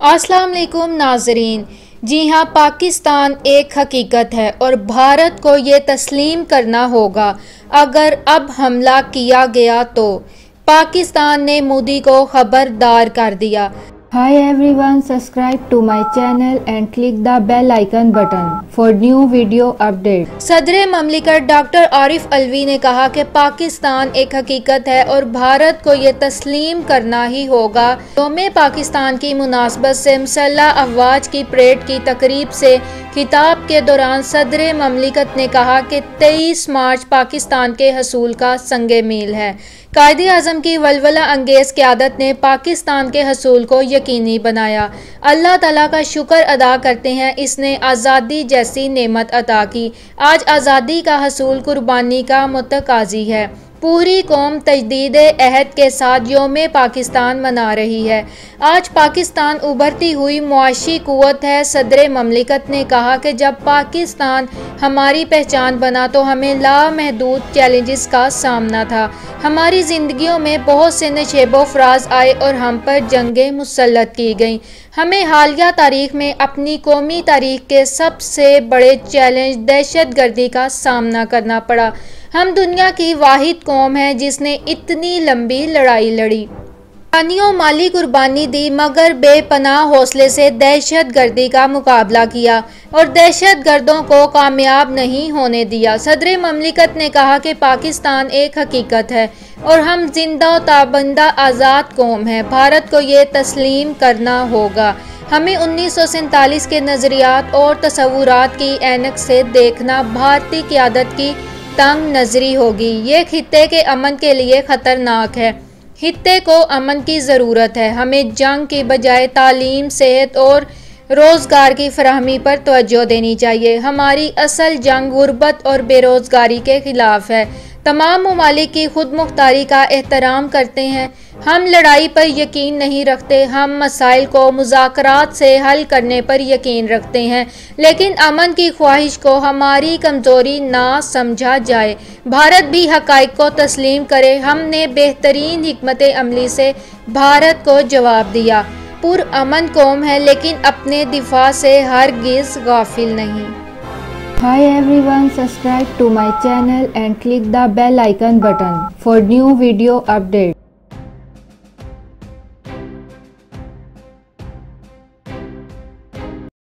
अस्सलाम वालेकुम नाजरीन। जी हाँ, पाकिस्तान एक हकीकत है और भारत को ये तस्लीम करना होगा। अगर अब हमला किया गया तो पाकिस्तान ने मोदी को खबरदार कर दिया। Hi everyone, subscribe to my channel and click the bell icon button for new video update। सदर ममलिकत डॉक्टर आरिफ अलवी ने कहा कि पाकिस्तान एक हकीकत है और भारत को ये तस्लीम करना ही होगा। यौम पाकिस्तान की मुनासबत से मुसल्लह अफवाज की परेड की तकरीब से खिताब के दौरान सदर ममलिकत ने कहा कि 23 मार्च पाकिस्तान के हसूल का संगे मील है। कायदे आज़म की वलवला अंगेज़ क़यादत ने पाकिस्तान के हसूल को यकीनी बनाया। अल्लाह ताला का शुक्र अदा करते हैं, इसने आज़ादी जैसी नेमत अता की। आज आज़ादी का हसूल कुर्बानी का मुतकाज़ी है। पूरी कौम तजदीद अहद के साथ यौम पाकिस्तान मना रही है। आज पाकिस्तान उभरती हुई मुआशी कुव्वत है। सदर ममलिकत ने कहा कि जब पाकिस्तान हमारी पहचान बना तो हमें लामहदूद चैलेंजेस का सामना था। हमारी ज़िंदगियों में बहुत से नशेबो फराज आए और हम पर जंगें मुसल्लत की गईं। हमें हालिया तारीख में अपनी कौमी तारीख के सबसे बड़े चैलेंज दहशत गर्दी का सामना करना पड़ा। हम दुनिया की वाहिद कौम है जिसने इतनी लंबी लड़ाई लड़ी, जानियों माली कुर्बानी दी, मगर बेपनाह हौसले से दहशत गर्दी का मुकाबला किया और दहशत गर्दों को कामयाब नहीं होने दिया। सदर ममलिकत ने कहा कि पाकिस्तान एक हकीकत है और हम जिंदा ताबंदा आज़ाद कौम है। भारत को ये तस्लीम करना होगा। हमें 1947 के नज़रियात और तसव्वुरात की ऐनक से देखना भारतीय क़यादत की तंग नजरी होगी। ये खित्ते के अमन के लिए खतरनाक है। खित्ते को अमन की ज़रूरत है। हमें जंग की बजाय तालीम, सेहत और रोज़गार की फराहमी पर तवज्जो देनी चाहिए। हमारी असल जंग गुर्बत और बेरोज़गारी के ख़िलाफ़ है। तमाम ममालिक की खुद मुख्तारी का एहतराम करते हैं। हम लड़ाई पर यकीन नहीं रखते। हम मसाइल को मुज़ाकरात से हल करने पर यकीन रखते हैं, लेकिन अमन की ख्वाहिश को हमारी कमज़ोरी ना समझा जाए। भारत भी हक़ाइक़ को तस्लीम करे। हमने बेहतरीन हिकमत अमली से भारत को जवाब दिया। पुरअमन कौम है लेकिन अपने दिफा से हरगिज़ गाफिल नहीं। Hi everyone, subscribe to my channel and click the bell icon button for new video update।